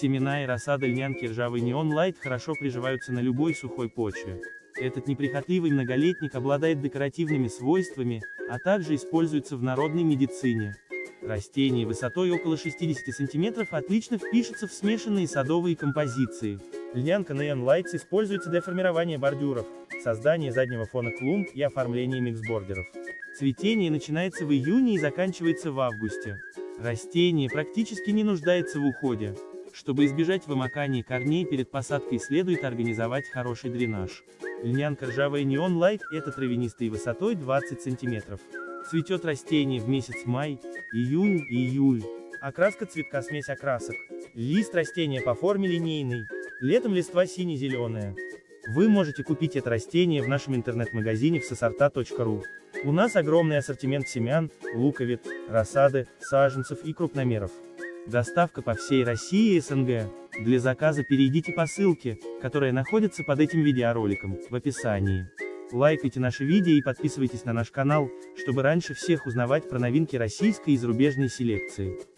Семена и рассада льнянки ржавый неон лайт хорошо приживаются на любой сухой почве. Этот неприхотливый многолетник обладает декоративными свойствами, а также используется в народной медицине. Растение высотой около 60 см отлично впишется в смешанные садовые композиции. Льнянка Neon Lights используется для формирования бордюров, создания заднего фона клумб и оформления миксбордеров. Цветение начинается в июне и заканчивается в августе. Растение практически не нуждается в уходе. Чтобы избежать вымокания корней перед посадкой, следует организовать хороший дренаж. Льнянка ржавая Neon Light – это травянистый высотой 20 см. Цветет растение в месяц май, июнь и июль. Окраска цветка – смесь окрасок. Лист растения по форме линейный. Летом листва сине-зеленая. Вы можете купить это растение в нашем интернет-магазине в сосорта.ру. У нас огромный ассортимент семян, луковиц, рассады, саженцев и крупномеров. Доставка по всей России и СНГ. Для заказа перейдите по ссылке, которая находится под этим видеороликом, в описании. Лайкайте наши видео и подписывайтесь на наш канал, чтобы раньше всех узнавать про новинки российской и зарубежной селекции.